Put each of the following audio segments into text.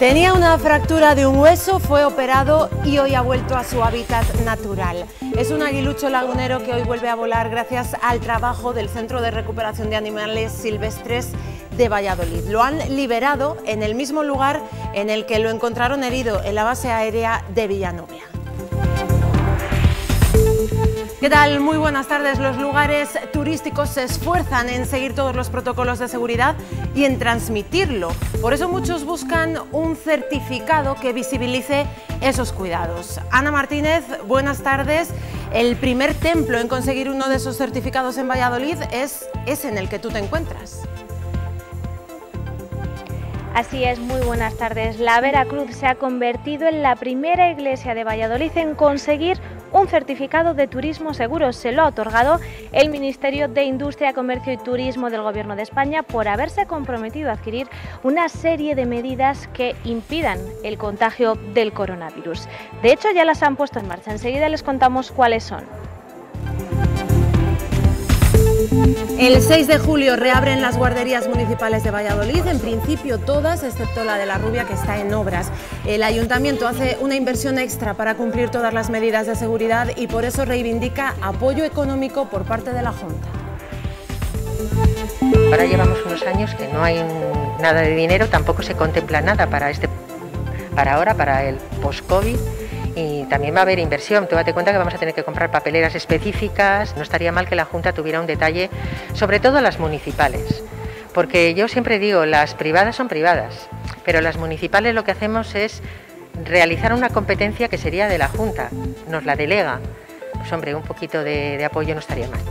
Tenía una fractura de un hueso, fue operado y hoy ha vuelto a su hábitat natural. Es un aguilucho lagunero que hoy vuelve a volar gracias al trabajo del Centro de Recuperación de Animales Silvestres de Valladolid. Lo han liberado en el mismo lugar en el que lo encontraron herido, en la base aérea de Villanovia. ¿Qué tal? Muy buenas tardes. Los lugares turísticos se esfuerzan en seguir todos los protocolos de seguridad y en transmitirlo. Por eso muchos buscan un certificado que visibilice esos cuidados. Ana Martínez, buenas tardes. El primer templo en conseguir uno de esos certificados en Valladolid es ese en el que tú te encuentras. Así es, muy buenas tardes. La Veracruz se ha convertido en la primera iglesia de Valladolid en conseguir un certificado de turismo seguro. Se lo ha otorgado el Ministerio de Industria, Comercio y Turismo del Gobierno de España por haberse comprometido a adquirir una serie de medidas que impidan el contagio del coronavirus. De hecho, ya las han puesto en marcha. Enseguida les contamos cuáles son. El 6 de julio reabren las guarderías municipales de Valladolid, en principio todas, excepto la de La Rubia, que está en obras. El ayuntamiento hace una inversión extra para cumplir todas las medidas de seguridad y por eso reivindica apoyo económico por parte de la Junta. Ahora llevamos unos años que no hay nada de dinero, tampoco se contempla nada para ahora, para el post-COVID. Y también va a haber inversión. Tú date cuenta que vamos a tener que comprar papeleras específicas. No estaría mal que la Junta tuviera un detalle, sobre todo las municipales, porque yo siempre digo, las privadas son privadas, pero las municipales lo que hacemos es realizar una competencia que sería de la Junta, nos la delega. Pues hombre, un poquito de apoyo no estaría mal.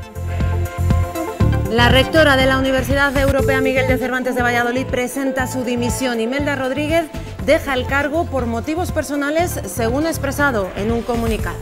La rectora de la Universidad Europea Miguel de Cervantes de Valladolid presenta su dimisión. Imelda Rodríguez deja el cargo por motivos personales, según expresado en un comunicado.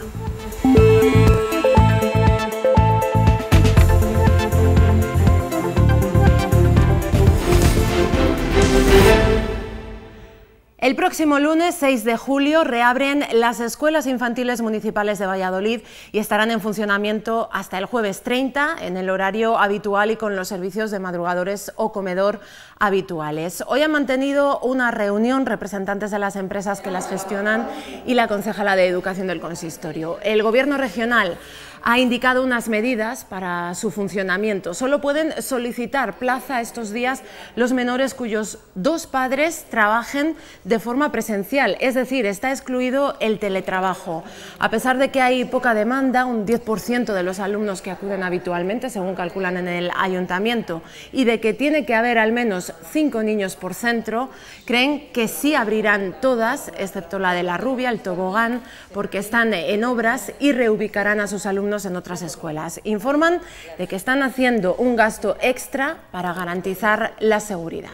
El próximo lunes 6 de julio reabren las escuelas infantiles municipales de Valladolid y estarán en funcionamiento hasta el jueves 30 en el horario habitual y con los servicios de madrugadores o comedor habituales. Hoy han mantenido una reunión representantes de las empresas que las gestionan y la concejala de Educación del Consistorio. El Gobierno regional ha indicado unas medidas para su funcionamiento. Solo pueden solicitar plaza estos días los menores cuyos dos padres trabajen de forma presencial, es decir, está excluido el teletrabajo. A pesar de que hay poca demanda, un 10% de los alumnos que acuden habitualmente, según calculan en el ayuntamiento, y de que tiene que haber al menos 5 niños por centro, creen que sí abrirán todas, excepto la de La Rubia, el tobogán, porque están en obras y reubicarán a sus alumnos en otras escuelas. Informan de que están haciendo un gasto extra para garantizar la seguridad.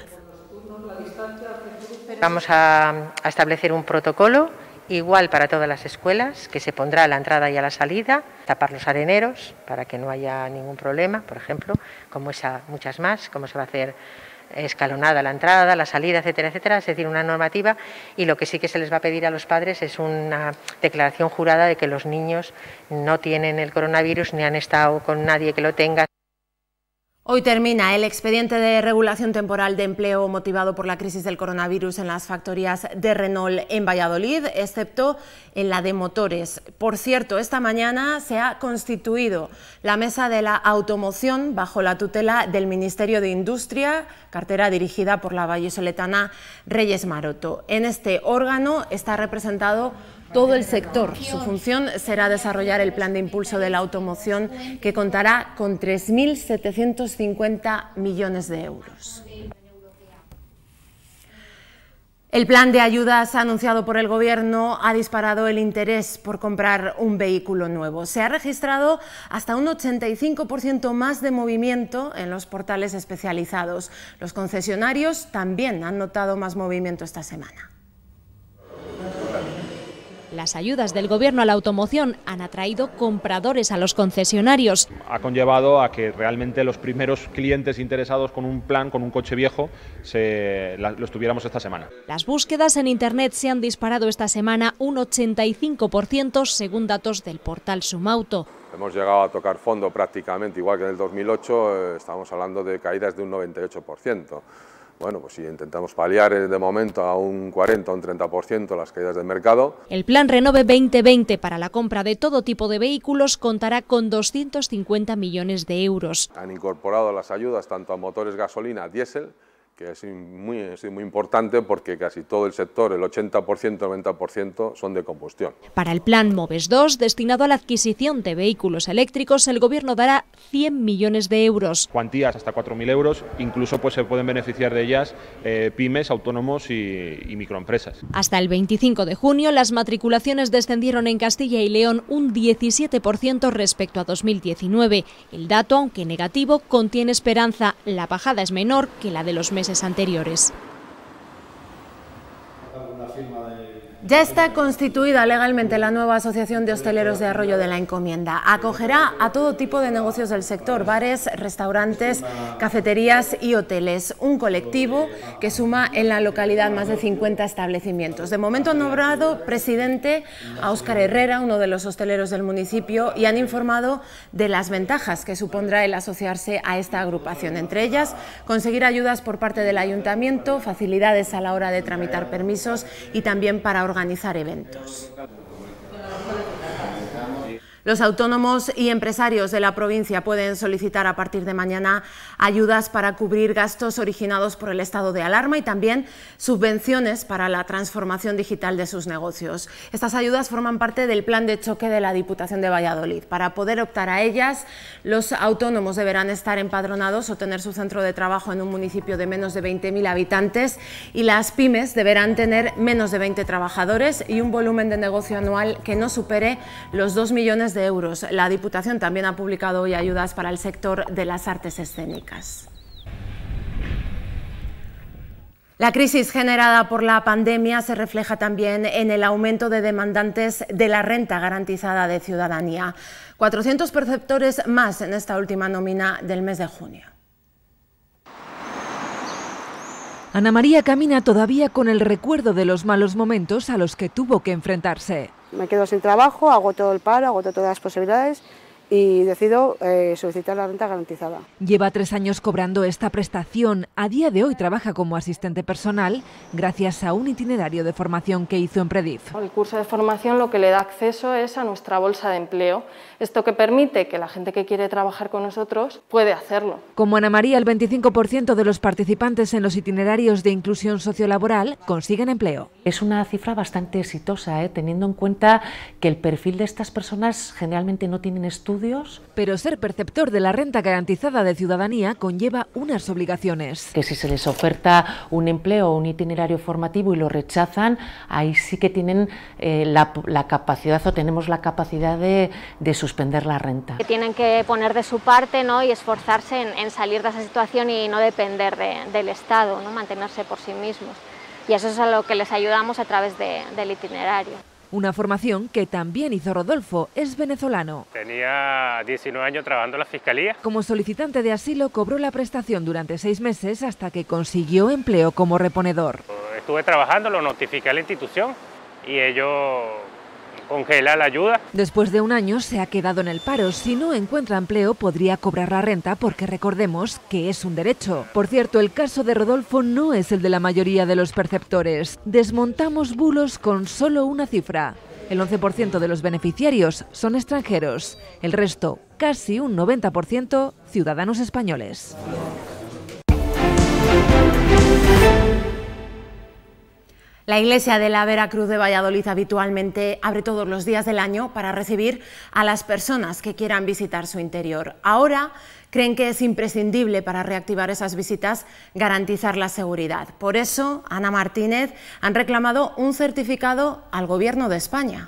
Vamos a establecer un protocolo igual para todas las escuelas, que se pondrá a la entrada y a la salida, tapar los areneros para que no haya ningún problema, por ejemplo, como muchas más, cómo se va a hacer escalonada la entrada, la salida, etcétera, etcétera, es decir, una normativa, y lo que sí que se les va a pedir a los padres es una declaración jurada de que los niños no tienen el coronavirus ni han estado con nadie que lo tenga. Hoy termina el expediente de regulación temporal de empleo motivado por la crisis del coronavirus en las factorías de Renault en Valladolid, excepto en la de motores. Por cierto, esta mañana se ha constituido la Mesa de la Automoción bajo la tutela del Ministerio de Industria, cartera dirigida por la vallisoletana Reyes Maroto. En este órgano está representado todo el sector. Su función será desarrollar el plan de impulso de la automoción, que contará con 3.750 millones de euros. El plan de ayudas anunciado por el Gobierno ha disparado el interés por comprar un vehículo nuevo. Se ha registrado hasta un 85% más de movimiento en los portales especializados. Los concesionarios también han notado más movimiento esta semana. Las ayudas del Gobierno a la automoción han atraído compradores a los concesionarios. Ha conllevado a que realmente los primeros clientes interesados con un plan, con un coche viejo, los tuviéramos esta semana. Las búsquedas en Internet se han disparado esta semana un 85% según datos del portal Sumauto. Hemos llegado a tocar fondo prácticamente igual que en el 2008, estamos hablando de caídas de un 98%. Bueno, pues si intentamos paliar de momento a un 40 o un 30% las caídas del mercado. El Plan Renove 2020 para la compra de todo tipo de vehículos contará con 250 millones de euros. Han incorporado las ayudas tanto a motores gasolina, diésel, que es muy importante porque casi todo el sector, el 80%, el 90% son de combustión. Para el plan MOVES 2, destinado a la adquisición de vehículos eléctricos, el Gobierno dará 100 millones de euros. Cuantías hasta 4.000 euros, incluso pues se pueden beneficiar de ellas pymes, autónomos y microempresas. Hasta el 25 de junio, las matriculaciones descendieron en Castilla y León un 17% respecto a 2019. El dato, aunque negativo, contiene esperanza. La bajada es menor que la de los meses anteriores. Ya está constituida legalmente la nueva Asociación de Hosteleros de Arroyo de la Encomienda. Acogerá a todo tipo de negocios del sector, bares, restaurantes, cafeterías y hoteles. Un colectivo que suma en la localidad más de 50 establecimientos. De momento han nombrado presidente a Óscar Herrera, uno de los hosteleros del municipio, y han informado de las ventajas que supondrá el asociarse a esta agrupación. Entre ellas, conseguir ayudas por parte del ayuntamiento, facilidades a la hora de tramitar permisos y también para organizar eventos. Los autónomos y empresarios de la provincia pueden solicitar a partir de mañana ayudas para cubrir gastos originados por el estado de alarma y también subvenciones para la transformación digital de sus negocios. Estas ayudas forman parte del plan de choque de la Diputación de Valladolid. Para poder optar a ellas, los autónomos deberán estar empadronados o tener su centro de trabajo en un municipio de menos de 20.000 habitantes y las pymes deberán tener menos de 20 trabajadores y un volumen de negocio anual que no supere los 2 millones de euros. La Diputación también ha publicado hoy ayudas para el sector de las artes escénicas. La crisis generada por la pandemia se refleja también en el aumento de demandantes de la renta garantizada de ciudadanía. 400 perceptores más en esta última nómina del mes de junio. Ana María camina todavía con el recuerdo de los malos momentos a los que tuvo que enfrentarse. Me quedo sin trabajo, hago todo el paro, hago todas las posibilidades y decido solicitar la renta garantizada. Lleva 3 años cobrando esta prestación. A día de hoy trabaja como asistente personal gracias a un itinerario de formación que hizo en Predif. El curso de formación lo que le da acceso es a nuestra bolsa de empleo. Esto que permite que la gente que quiere trabajar con nosotros puede hacerlo. Como Ana María, el 25% de los participantes en los itinerarios de inclusión sociolaboral consiguen empleo. Es una cifra bastante exitosa, teniendo en cuenta que el perfil de estas personas generalmente no tienen estudios. Pero ser perceptor de la renta garantizada de ciudadanía conlleva unas obligaciones. Que si se les oferta un empleo o un itinerario formativo y lo rechazan, ahí sí que tienen la capacidad o tenemos la capacidad de suspender la renta. Que tienen que poner de su parte, ¿no? Y esforzarse en salir de esa situación y no depender del Estado, ¿no? Mantenerse por sí mismos. Y eso es a lo que les ayudamos a través del itinerario. Una formación que también hizo Rodolfo, es venezolano. Tenía 19 años trabajando en la Fiscalía. Como solicitante de asilo cobró la prestación durante 6 meses hasta que consiguió empleo como reponedor. Estuve trabajando, lo notifiqué a la institución y ellos congela la ayuda. Después de 1 año se ha quedado en el paro. Si no encuentra empleo podría cobrar la renta porque recordemos que es un derecho. Por cierto, el caso de Rodolfo no es el de la mayoría de los perceptores. Desmontamos bulos con solo una cifra. El 11% de los beneficiarios son extranjeros. El resto, casi un 90%, ciudadanos españoles. La iglesia de la Veracruz de Valladolid habitualmente abre todos los días del año para recibir a las personas que quieran visitar su interior. Ahora creen que es imprescindible para reactivar esas visitas garantizar la seguridad. Por eso, Ana Martínez han reclamado un certificado al Gobierno de España.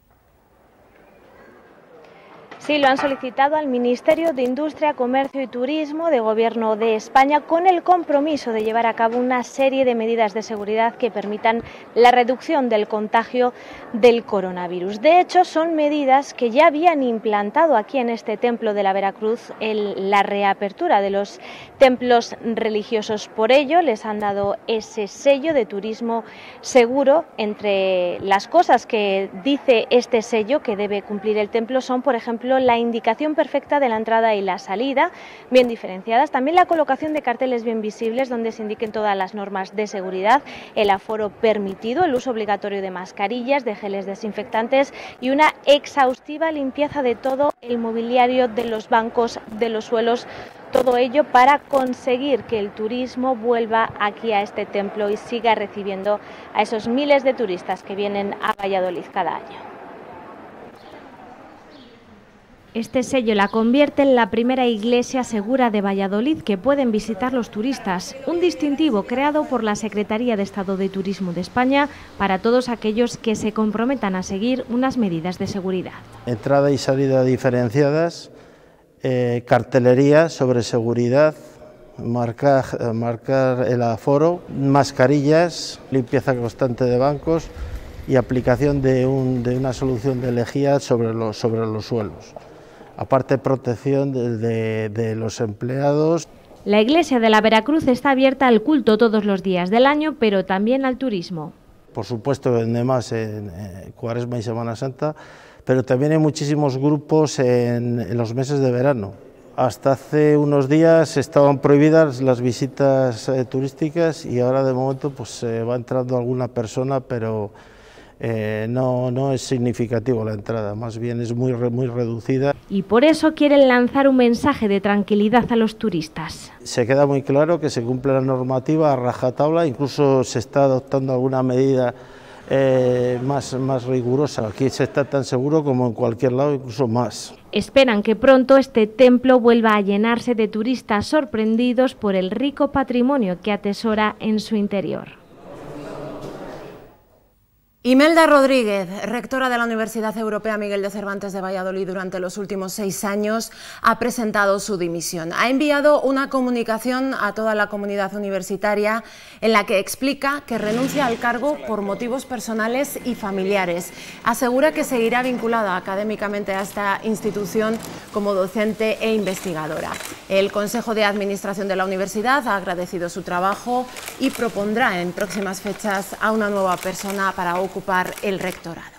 Sí, lo han solicitado al Ministerio de Industria, Comercio y Turismo de Gobierno de España con el compromiso de llevar a cabo una serie de medidas de seguridad que permitan la reducción del contagio del coronavirus. De hecho, son medidas que ya habían implantado aquí en este templo de la Veracruz la reapertura de los templos religiosos. Por ello, les han dado ese sello de turismo seguro. Entre las cosas que dice este sello que debe cumplir el templo son, por ejemplo, la indicación perfecta de la entrada y la salida, bien diferenciadas. También la colocación de carteles bien visibles donde se indiquen todas las normas de seguridad, el aforo permitido, el uso obligatorio de mascarillas, de geles desinfectantes y una exhaustiva limpieza de todo el mobiliario, de los bancos, de los suelos. Todo ello para conseguir que el turismo vuelva aquí a este templo y siga recibiendo a esos miles de turistas que vienen a Valladolid cada año. Este sello la convierte en la primera iglesia segura de Valladolid que pueden visitar los turistas, un distintivo creado por la Secretaría de Estado de Turismo de España para todos aquellos que se comprometan a seguir unas medidas de seguridad. Entrada y salida diferenciadas, cartelería sobre seguridad, marcar el aforo, mascarillas, limpieza constante de bancos y aplicación de una solución de lejía sobre los suelos. Aparte, protección de los empleados. La iglesia de la Veracruz está abierta al culto todos los días del año, pero también al turismo. Por supuesto, además en Cuaresma y Semana Santa, pero también hay muchísimos grupos en los meses de verano. Hasta hace unos días estaban prohibidas las visitas turísticas y ahora de momento pues va entrando alguna persona, pero no es significativo la entrada, más bien es muy reducida. Y por eso quieren lanzar un mensaje de tranquilidad a los turistas. Se queda muy claro que se cumple la normativa a rajatabla, incluso se está adoptando alguna medida más rigurosa. Aquí se está tan seguro como en cualquier lado, incluso más. Esperan que pronto este templo vuelva a llenarse de turistas sorprendidos por el rico patrimonio que atesora en su interior. Imelda Rodríguez, rectora de la Universidad Europea Miguel de Cervantes de Valladolid durante los últimos 6 años, ha presentado su dimisión. Ha enviado una comunicación a toda la comunidad universitaria en la que explica que renuncia al cargo por motivos personales y familiares. Asegura que seguirá vinculada académicamente a esta institución como docente e investigadora. El Consejo de Administración de la Universidad ha agradecido su trabajo y propondrá en próximas fechas a una nueva persona para ocupar el rectorado.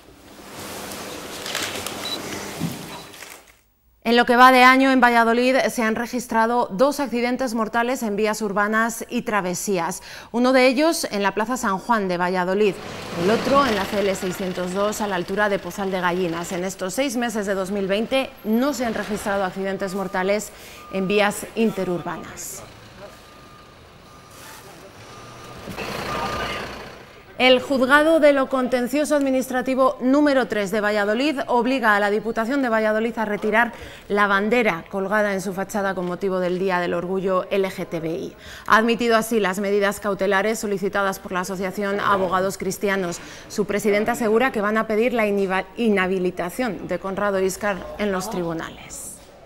En lo que va de año, en Valladolid se han registrado 2 accidentes mortales en vías urbanas y travesías. Uno de ellos en la Plaza San Juan de Valladolid, el otro en la CL 602 a la altura de Pozal de Gallinas. En estos 6 meses de 2020 no se han registrado accidentes mortales en vías interurbanas. El Juzgado de lo Contencioso Administrativo número 3 de Valladolid obliga a la Diputación de Valladolid a retirar la bandera colgada en su fachada con motivo del Día del Orgullo LGTBI. Ha admitido así las medidas cautelares solicitadas por la Asociación Abogados Cristianos. Su presidenta asegura que van a pedir la inhabilitación de Conrado Íscar en los tribunales.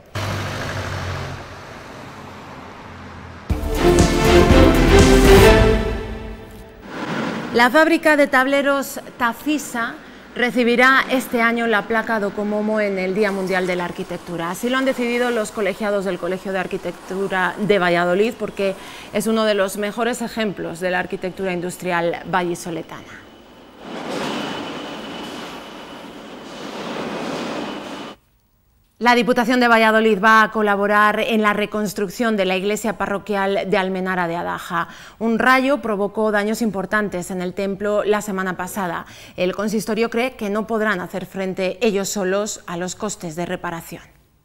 La fábrica de tableros Tafisa recibirá este año la placa Docomomo en el Día Mundial de la Arquitectura. Así lo han decidido los colegiados del Colegio de Arquitectura de Valladolid, porque es uno de los mejores ejemplos de la arquitectura industrial vallisoletana. La Diputación de Valladolid va a colaborar en la reconstrucción de la iglesia parroquial de Almenara de Adaja. Un rayo provocó daños importantes en el templo la semana pasada. El consistorio cree que no podrán hacer frente ellos solos a los costes de reparación.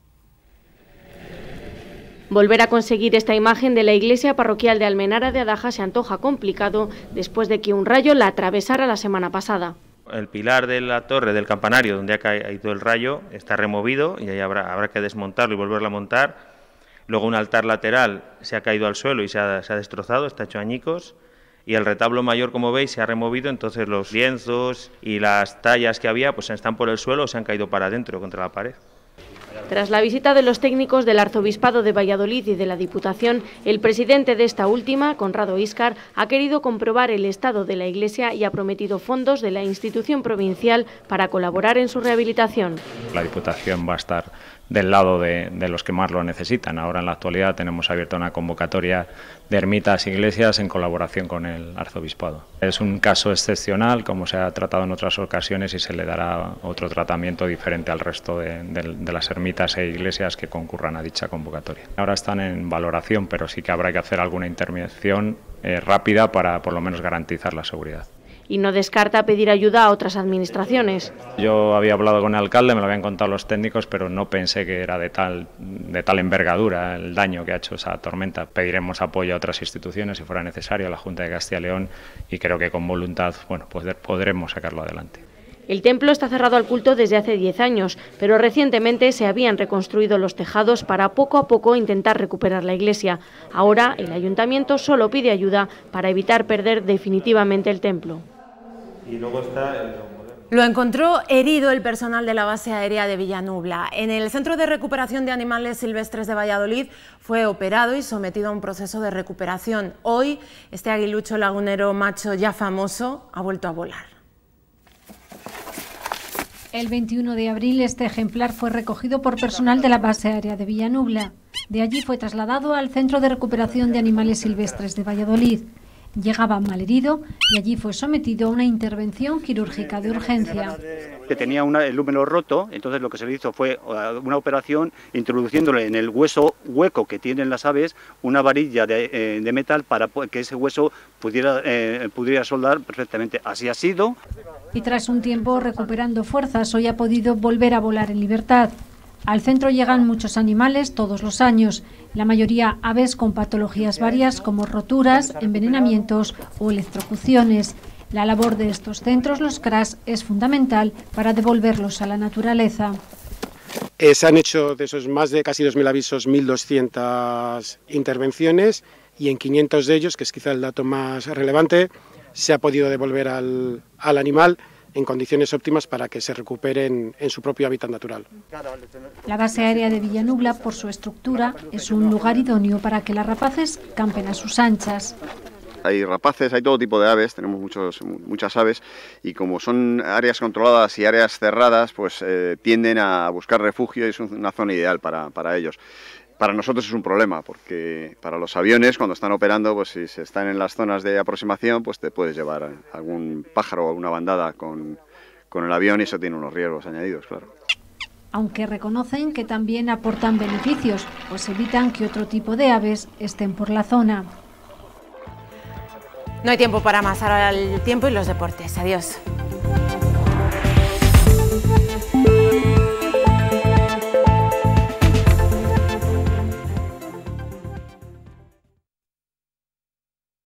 Volver a conseguir esta imagen de la iglesia parroquial de Almenara de Adaja se antoja complicado después de que un rayo la atravesara la semana pasada. El pilar de la torre del campanario donde ha caído el rayo está removido y ahí habrá que desmontarlo y volverlo a montar. Luego un altar lateral se ha caído al suelo y se ha destrozado, está hecho añicos. Y el retablo mayor, como veis, se ha removido, entonces los lienzos y las tallas que había pues están por el suelo o se han caído para adentro contra la pared. Tras la visita de los técnicos del Arzobispado de Valladolid y de la Diputación, el presidente de esta última, Conrado Íscar, ha querido comprobar el estado de la iglesia y ha prometido fondos de la institución provincial para colaborar en su rehabilitación. La Diputación va a estar del lado de los que más lo necesitan. Ahora en la actualidad tenemos abierta una convocatoria de ermitas e iglesias en colaboración con el arzobispado. Es un caso excepcional, como se ha tratado en otras ocasiones, y se le dará otro tratamiento diferente al resto de las ermitas e iglesias que concurran a dicha convocatoria. Ahora están en valoración, pero sí que habrá que hacer alguna intervención rápida para por lo menos garantizar la seguridad. Y no descarta pedir ayuda a otras administraciones. Yo había hablado con el alcalde, me lo habían contado los técnicos, pero no pensé que era de tal envergadura el daño que ha hecho esa tormenta. Pediremos apoyo a otras instituciones si fuera necesario, a la Junta de Castilla y León, y creo que con voluntad podremos sacarlo adelante. El templo está cerrado al culto desde hace 10 años, pero recientemente se habían reconstruido los tejados para poco a poco intentar recuperar la iglesia. Ahora el ayuntamiento solo pide ayuda para evitar perder definitivamente el templo. Y luego está Lo encontró herido el personal de la base aérea de Villanubla. En el Centro de Recuperación de Animales Silvestres de Valladolid fue operado y sometido a un proceso de recuperación. Hoy, este aguilucho lagunero macho ya famoso ha vuelto a volar. El 21 de abril este ejemplar fue recogido por personal de la base aérea de Villanubla. De allí fue trasladado al Centro de Recuperación de Animales Silvestres de Valladolid. Llegaba malherido y allí fue sometido a una intervención quirúrgica de urgencia. Que tenía el lúmeno roto, entonces lo que se le hizo fue una operación introduciéndole en el hueso hueco que tienen las aves una varilla de metal para que ese hueso pudiera soldar perfectamente. Así ha sido. Y tras un tiempo recuperando fuerzas, hoy ha podido volver a volar en libertad. Al centro llegan muchos animales todos los años, la mayoría aves con patologías varias como roturas, envenenamientos o electrocuciones. La labor de estos centros, los CRAS, es fundamental para devolverlos a la naturaleza. Se han hecho de esos más de casi 2.000 avisos, 1.200 intervenciones, y en 500 de ellos, que es quizá el dato más relevante, se ha podido devolver al animal en condiciones óptimas para que se recuperen en su propio hábitat natural. La base aérea de Villanubla, por su estructura, es un lugar idóneo para que las rapaces campen a sus anchas. Hay rapaces, hay todo tipo de aves, tenemos muchas aves, y como son áreas controladas y áreas cerradas, pues tienden a buscar refugio y es una zona ideal para ellos. Para nosotros es un problema, porque para los aviones, cuando están operando, pues si se están en las zonas de aproximación, pues te puedes llevar algún pájaro o alguna bandada con el avión, y eso tiene unos riesgos añadidos, claro. Aunque reconocen que también aportan beneficios, pues evitan que otro tipo de aves estén por la zona. No hay tiempo para más, ahora el tiempo y los deportes. Adiós.